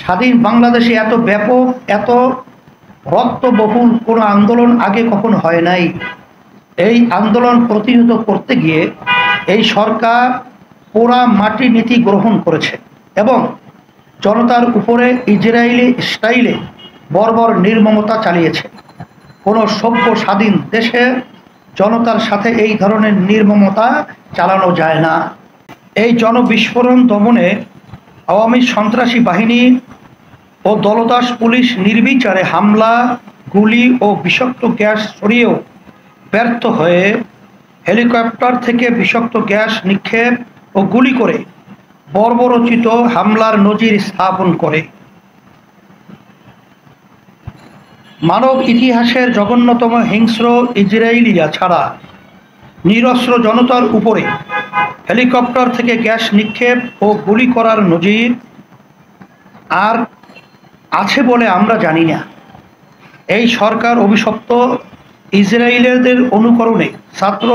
স্বাধীন বাংলাদেশে এত ব্যাপক, এত রক্তবহুল কোনো আন্দোলন আগে কখনো হয় নাই। এই আন্দোলন প্রতিহত করতে গিয়ে এই সরকার পোড়া মাটি নীতি গ্রহণ করেছে এবং জনতার উপরে ইজরায়েলি স্টাইলে বর্বর নির্মমতা চালিয়েছে। কোনো সভ্য স্বাধীন দেশে জনতার সাথে এই ধরনের নির্মমতা চালানো যায় না। এই জনবিস্ফোরণ দমনে আওয়ামী সন্ত্রাসী বাহিনী ও দলদাস পুলিশ নির্বিচারে হামলা, গুলি ও বিষাক্ত গ্যাস ছড়িয়েও ব্যর্থ হয়ে হেলিকপ্টার থেকে বিষাক্ত গ্যাস নিক্ষেপ ও গুলি করে বর্বরোচিত হামলার নজির স্থাপন করে। মানব ইতিহাসের জঘন্যতম হিংস্র ইজরায়েলিরা ছাড়া নিরস্ত্র জনতার উপরে হেলিকপ্টার থেকে গ্যাস নিক্ষেপ ও গুলি করার নজির আর আছে বলে আমরা জানি না। এই সরকার অভিশপ্ত ইজরায়েলিদের অনুকরণে ছাত্র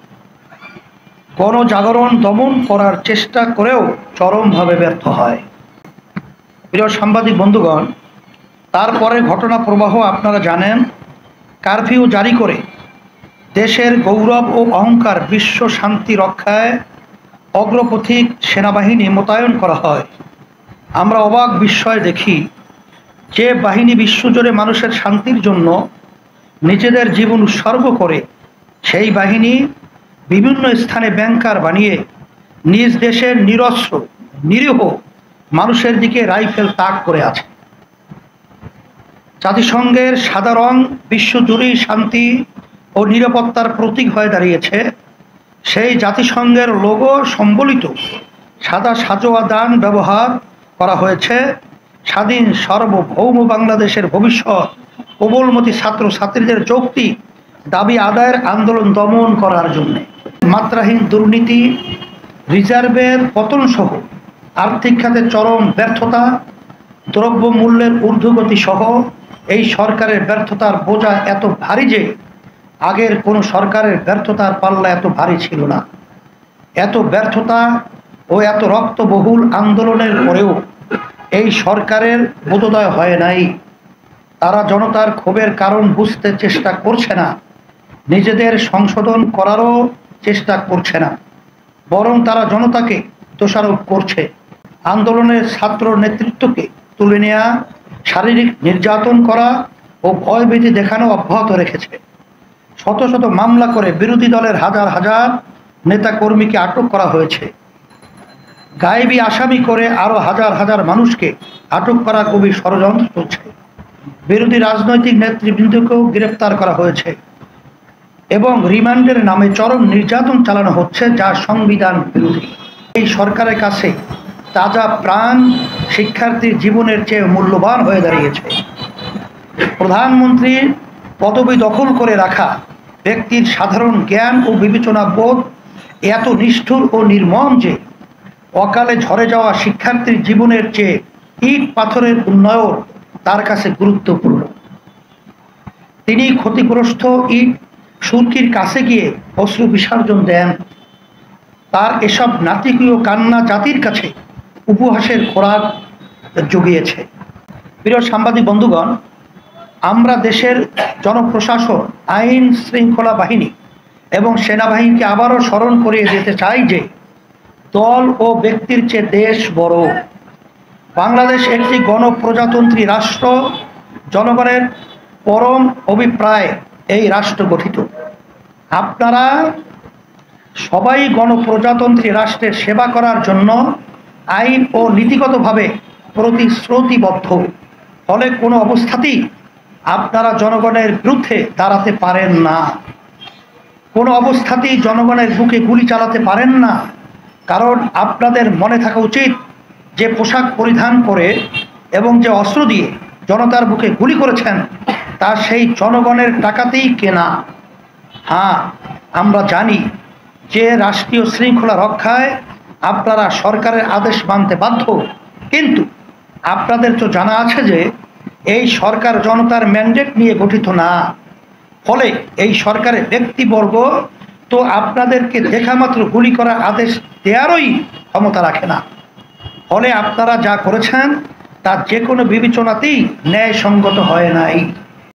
গণজাগরণ দমন করার চেষ্টা করেও চরমভাবে ব্যর্থ হয়। প্রিয় সাংবাদিক বন্ধুগণ, তারপরে ঘটনা প্রবাহ আপনারা জানেন। কারফিউ জারি করে দেশের গৌরব ও অহংকার, বিশ্ব শান্তি রক্ষায় অগ্রপথিক সেনাবাহিনী মোতায়েন করা হয়। আমরা অবাক বিস্ময় দেখি যে বাহিনী বিশ্বজুড়ে মানুষের শান্তির জন্য নিজেদের জীবন উৎসর্গ করে, সেই বাহিনী বিভিন্ন স্থানে ব্যাংকার বানিয়ে নিজ দেশের নিরস্ত্র নিরীহ মানুষের দিকে রাইফেল তাক করে আছে। জাতিসংঘের সাদা রং বিশ্বজুড়েই শান্তি ও নিরাপত্তার প্রতীক হয়ে দাঁড়িয়েছে। সেই জাতিসংঘের লোগো সম্বলিত সাদা সাজোয়া দান ব্যবহার করা হয়েছে স্বাধীন সার্বভৌম বাংলাদেশের ভবিষ্যৎ কোমলমতি ছাত্র ছাত্রীদের যৌক্তিক দাবি আদায়ের আন্দোলন দমন করার জন্য। মাত্রাহীন দুর্নীতি, রিজার্ভের পতন সহ আর্থিক খাতে চরম ব্যর্থতা, দ্রব্যমূল্যের ঊর্ধ্বগতি সহ এই সরকারের ব্যর্থতার বোঝা এত ভারী যে আগের কোনো সরকারের ব্যর্থতার পাল্লা এত ভারী ছিল না। এত ব্যর্থতা ও এত রক্তবহুল আন্দোলনের পরেও এই সরকারের বোধোদয় হয় নাই। তারা জনতার ক্ষোভের কারণ বুঝতে চেষ্টা করছে না, নিজেদের সংশোধন করারও চেষ্টা করছে না, বরং তারা জনতাকে দোষারোপ করছে। আন্দোলনের ছাত্র নেতৃত্বকে তুলে নেওয়া, শারীরিক নির্যাতন করা ও ভয়ভীতি দেখানো অব্যাহত রেখেছে। শত শত মামলা করে বিরোধী দলের হাজার হাজার নেতাকর্মীকে আটক করা হয়েছে। গায়েবী আসামি করে আরও হাজার হাজার মানুষকে আটক করা খুবই ষড়যন্ত্র চলছে। বিরোধী রাজনৈতিক নেতৃবৃন্দকেও গ্রেপ্তার করা হয়েছে এবং রিমান্ডের নামে চরম নির্যাতন চালানো হচ্ছে, যা সংবিধান বিরোধী। এই সরকারের কাছে তাজা প্রাণ শিক্ষার্থীর জীবনের চেয়ে মূল্যবান হয়ে দাঁড়িয়েছে। প্রধানমন্ত্রীর পদবি দখল করে রাখা ব্যক্তির সাধারণ জ্ঞান ও বিবেচনা বোধ এত নিষ্ঠুর ও নির্মম যে অকালে ঝরে যাওয়া শিক্ষার্থীর জীবনের চেয়ে ইট পাথরের উন্নয়ন তার কাছে গুরুত্বপূর্ণ। তিনি ক্ষতিগ্রস্ত ইট সুরকির কাছে গিয়ে অশ্রু বিসর্জন দেন। তার এসব নাটকীয় কান্না জাতির কাছে উপহাসের খোরাক জুগিয়েছে। প্রিয় সাংবাদিক বন্ধুগণ, আমরা দেশের জনপ্রশাসন, আইন শৃঙ্খলা বাহিনী এবং সেনাবাহিনীকে আবারও স্মরণ করিয়ে দিতে চাই যে দল ও ব্যক্তির চেয়ে দেশ বড়। বাংলাদেশ একটি গণপ্রজাতন্ত্রী রাষ্ট্র, জনগণের পরম অভিপ্রায় এই রাষ্ট্র গঠিত। আপনারা সবাই গণপ্রজাতন্ত্রী রাষ্ট্রের সেবা করার জন্য আইন ও নীতিগতভাবে প্রতিশ্রুতিবদ্ধ। ফলে কোনো অবস্থাতেই আপনারা জনগণের বিরুদ্ধে দাঁড়াতে পারেন না, কোনো অবস্থাতেই জনগণের বুকে গুলি চালাতে পারেন না। কারণ আপনাদের মনে থাকা উচিত যে পোশাক পরিধান করে এবং যে অস্ত্র দিয়ে জনতার বুকে গুলি করেছেন তা সেই জনগণের টাকাতেই কেনা। হ্যাঁ, আমরা জানি যে রাষ্ট্রীয় শৃঙ্খলা রক্ষায় আপনারা সরকারের আদেশ মানতে বাধ্য, কিন্তু আপনাদের তো জানা আছে যে এই সরকার জনতার ম্যান্ডেট নিয়ে গঠিত না। ফলে এই সরকারের ব্যক্তিবর্গ তো আপনাদেরকে দেখা মাত্র গুলি করার আদেশ দেওয়ারই ক্ষমতা রাখে না। ফলে আপনারা যা করেছেন তা যে কোনো বিবেচনাতেই ন্যায়সঙ্গত হয় নাই।